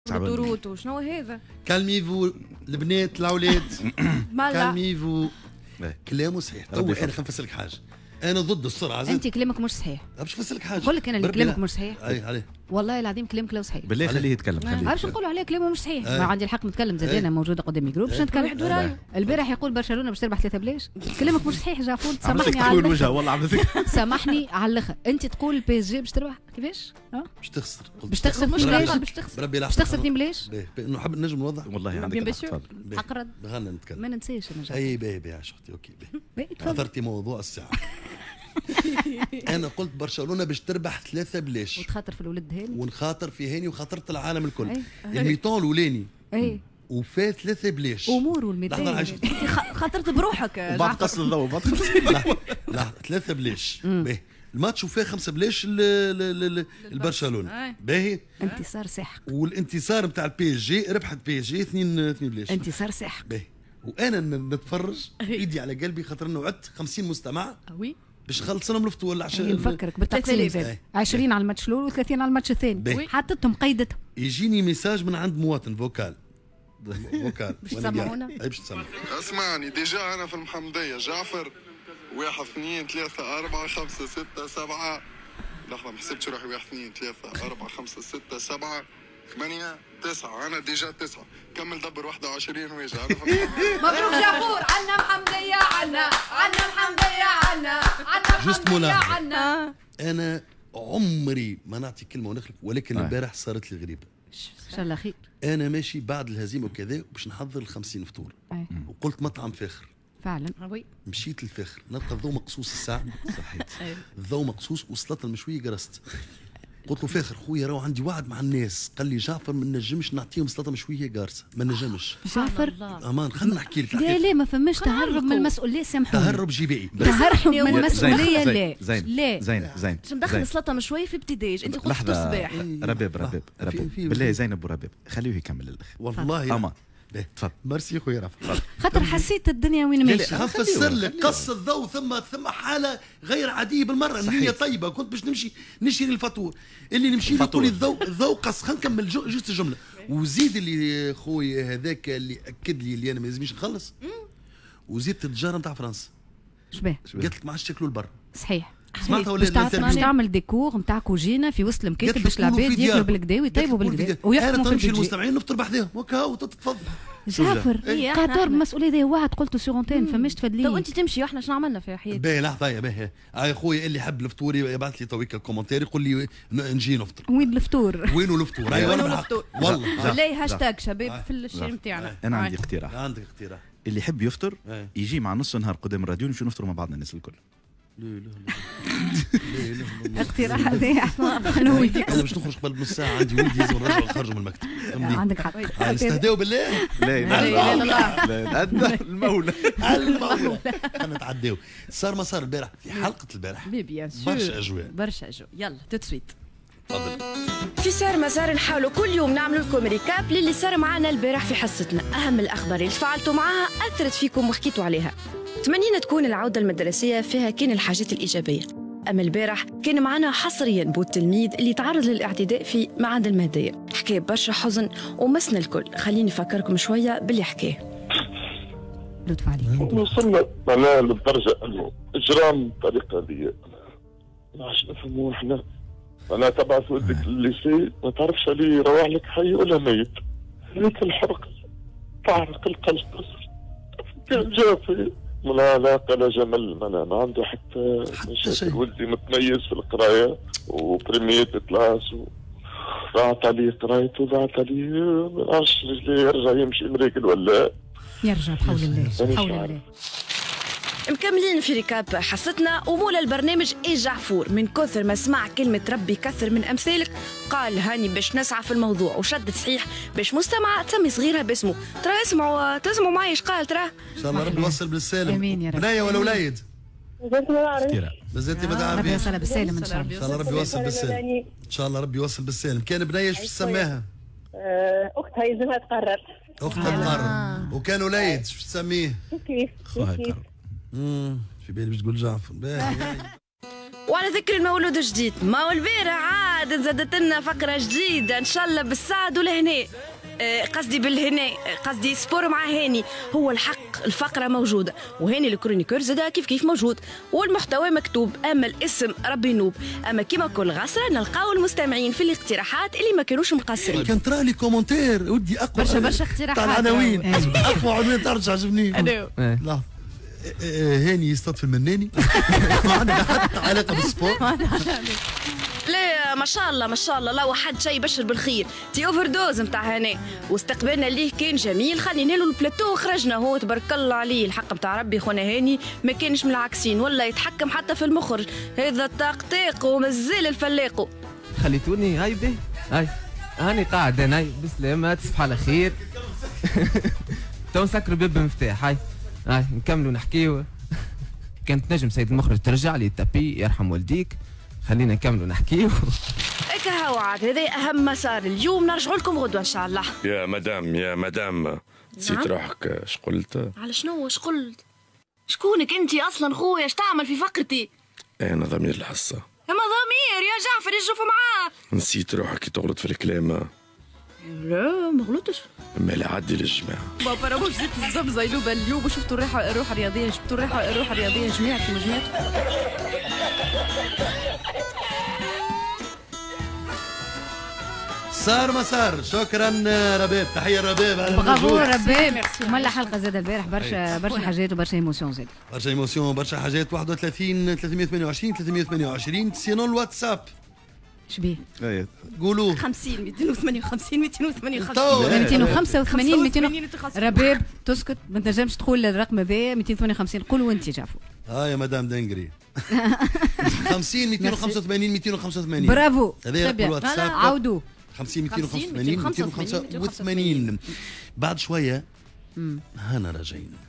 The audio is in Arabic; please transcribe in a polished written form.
الدروت وشنو هذا؟ كالميفو البنات الاولاد كالميفو كلامه صحيح. تو انا خلينا نفسر لك حاجه، انا ضد السرعه. انت كلامك مش صحيح. باش نفسر لك حاجه، نقول لك انا اللي كلامك مش صحيح. اي عليه والله العظيم كلامك لا صحيح. بالله خليه يتكلم. ما عرفش نقولوا عليه كلامه مش صحيح. ما عندي الحق نتكلم زاد. انا موجوده قدامي جروب باش نتكلم. البارح يقول برشلونه باش تربح 3 بلاش. كلامك مش صحيح جعفور. سامحني على الوجه والله عملتك. سامحني على الاخر. انت تقول البي اس جي باش تربح كيفاش؟ باش تخسر. باش تخسر مش بلاش. باش تخسر. باش تخسر 2 بلاش. نحب نجم نوضح. والله عندك تفضل. اقرض. خلينا نتكلم. ما ننساش انا جعفور. اي باهي اختي. اوكي باهي. حضرتي موضوع الساعه. انا قلت برشلونه باش تربح 3 بلاش وتخاطر في الولد هاني ونخاطر في هاني وخاطرت العالم الكل. الميطون الاولاني وفات 3 بلاش امور والميطان. انت خاطرت بروحك بعد قص الضوء. لا 3 بلاش باهي. الماتش وفاه 5 بلاش البرشلونه باهي. انتصار ساحق. والانتصار نتاع البي اس جي ربحت بي اس جي 2 بلاش. انتصار ساحق باهي. وانا نتفرج ايدي على قلبي خاطر انه وعدت 50 مستمع باش نخلص لهم الفطور ولا عشاء. نفكرك بالتقسيم زاد 20 على الماتش الاول و30 على الماتش الثاني. حطتهم قيدتهم. يجيني ميساج من عند مواطن فوكال باش تسمعونا. باش تسمع. اسمعني ديجا انا في المحمديه جعفر 1 2 3 4 5 6 7 لحظه ما حسبتش روحي 1 2 3 4 5 6 7 8 9 انا ديجا 9 كمل دبر 21 ويجا. مبروك جعفور. عنا محمديه عنا محمديه عنا محمديه عنا. انا عمري ما نعطي كلمه ونخلف، ولكن البارح صارت لي غريبه. ان شاء الله خير. انا ماشي بعد الهزيمه وكذا وباش نحضر 50 فطور وقلت مطعم فاخر فعلا. مشيت للفاخر نلقى الضوء مقصوص الساعه. صحيت الضوء مقصوص وصلت المشويه قرصت. قلت له فاخر خويا راهو عندي وعد مع الناس. قال لي جعفر ما نجمش نعطيهم سلطه مشويه قارصه ما نجمش. جعفر امان خلينا نحكي لك. لا ما فماش تهرب من المسؤوليه. سامحوني. تهرب جبائي. تهرب من المسؤوليه. لا زين باش ندخل سلطه مشويه في ابتداج. انت قلت الصباح. رباب بالله زينب ورباب خليه يكمل الاخر. والله اما تفضل. ميرسي خويا رافع. خاطر حسيت الدنيا وين ماشيه. نفسر لك قص الضوء ثم حاله غير عاديه بالمره. النيه طيبه. كنت باش نمشي نشري الفاتور اللي نمشي يقول لي الضوء قص. خلينا نكمل جوست الجمله. وزيد اللي خويا هذاك اللي اكد لي اللي انا ما لازمنيش نخلص. وزيدت التجاره نتاع فرنسا. شبيه قالت لك ما عادش تاكلوا البر. صحيح. سمعتها ولا باش تعمل ديكور نتاع كوجينه في وسط المكاتب باش العباد ياكلوا بالكدا ويطيبوا بالكدا ويحكموا في البيت. المستمعين نفطر بحذاهم وكا وتتفضل. جعفر قاطر المسؤوليه هذه وعد قلته سور اونتين فماش تفدلي. تو انت تمشي واحنا شنو عملنا في حياتنا. باهي لحظه باهي. يا خويا اللي يحب الفطور يبعث لي تويك الكومنتير يقول لي نجي نفطر. وين الفطور؟ وينو الفطور؟ ايوه وين الفطور؟ والله بالله هاشتاج شباب في الشيء نتاعنا. انا عندي اقتراح. عندك اقتراح؟ اللي يحب يفطر يجي مع نص نهار قدام الراديو نمشيو نفطروا مع بعضنا الناس الكل. لا اقتراح هذا انا باش نخرج قبل نص ساعه عندي ولدي لازم نرجع نخرجوا من المكتب. عندك حق. نستهداو بالله. لا المولى خلينا نتعداو. صار ما صار البارح في حلقه البارح برشا اجواء يلا تسويت تفضل. في سار مسار نحاولوا كل يوم نعمل لكم ريكاب للي صار معنا البارح في حصتنا. اهم الاخبار اللي تفاعلتوا معها اثرت فيكم وحكيتوا عليها. تمنينا تكون العودة المدرسية فيها كان الحاجات الإيجابية. أما البارح كان معنا حصريا بو التلميذ اللي تعرض للاعتداء في معهد المهدية. حكاية برشا حزن ومسنا الكل. خليني أفكركم شوية باللي حكاه. لطف عليك. وصلنا معناها للدرجة أنه إجرام الطريقة هذه ما عادش نفهموا إحنا. أنا تبعث ولدك للليسي ما تعرفش عليه روح لك حي ولا ميت. هيك الحرق تعرق القلب كان جافي. لا قال جمل ما عنده حتى مشاكل. ولدي متميز في القرايه وبريميت كلاس وضاعت عليه قرايته وضاعت عليه ما نعرفش يرجع يمشي مريكل ولا يرجع بحول الله بحول الله. مكملين في ركاب حصتنا ومولى البرنامج جعفور من كثر ما سمع كلمة ربي كثر من أمثالك قال هاني باش نسعى في الموضوع وشد صحيح باش مستمع تسمي صغيرها باسمه. ترى تسمعوا معي ايش قال. ترى ان شاء الله ربي يوصل بالسالم. امين يا رب. بنايه ولا وليد؟ بزاتي ما ربي يوصل بالسالم ان شاء الله. ان شاء الله ربي يوصل بالسالم. ان شاء الله ربي يوصل بالسالم. كان بنيه ايش تسميها؟ اختها يلزمها تقرر. اختها تقرر. وكان وليد ايش تسميه؟ كيف في بالي باش تقول جعفر. وعلى ذكر المولود الجديد، ما هو البارح عاد زادت لنا فقره جديده ان شاء الله بالسعد والهناء. قصدي بالهناء، قصدي سبور مع هاني. هو الحق الفقره موجوده، وهاني الكرونيكور زاد كيف موجود، والمحتوى مكتوب، اما الاسم ربي نوب. اما كيما كل غسره نلقاو المستمعين في الاقتراحات اللي ما كانوش مقصرين. كان ترى لي كومنتير ودي اقوى برشا اقتراحات تاع العناوين، اقوى عنوان ترجع عجبني. لا هاني يصطاد في المناني. ما عندنا حتى علاقه بالسبور. لا ما شاء الله ما شاء الله، لا واحد شيء يبشر بالخير. تي اوفر دوز نتاع هنا، واستقبالنا ليه كان جميل. خلينا له البلاتو وخرجنا، هو تبارك الله عليه الحق نتاع ربي. خونا هاني ما كانش من العكسين، ولا يتحكم حتى في المخرج. هذا الطاقطيق ومازال الفلاقو. خليتوني هاي به هاي هاني قاعد انا بسلامة، تصبح على خير. تو نسكروا باب المفتاح. هاي نكملوا نحكيو. كانت نجم سيد المخرج ترجع لي التابي يرحم والديك. خلينا نكملوا نحكيو. هكا هو عاد هذا اهم مسار اليوم. نرجعوا لكم غدوه ان شاء الله. يا مدام نسيت روحك. اش قلت؟ على شنو اش قلت؟ شكونك انت اصلا خويا؟ اش تعمل في فقرتي؟ انا ضمير الحصه. اما ضمير يا جعفر يشوف معاه. نسيت روحك كي تغلط في الكلام. لا ما غلطتش. ما لا عدي للجماعه. بابا راه مش زدت الزبزه يلوبه اليوم وشفتوا الروح الرياضيه. جبتوا الروح الرياضيه جميعكم صار ما صار. شكرا رباب، تحيه رباب على برافو رباب. ملا حلقه زاد البارح برشا حاجات وبرشا ايموسيون زاد. برشا ايموسيون برشا حاجات. 31 328 328 سينو الواتساب. شبيه؟ قولوا 50 258 258 285 200. رباب تسكت، ما تنجمش تقول الرقم هذا 258. قولوا انت جعفر. يا مدام دنجري. 50 285 285. برافو. هذا رقم الواتساب. عاودوا 50 285 285. بعد شويه هنا راجعين.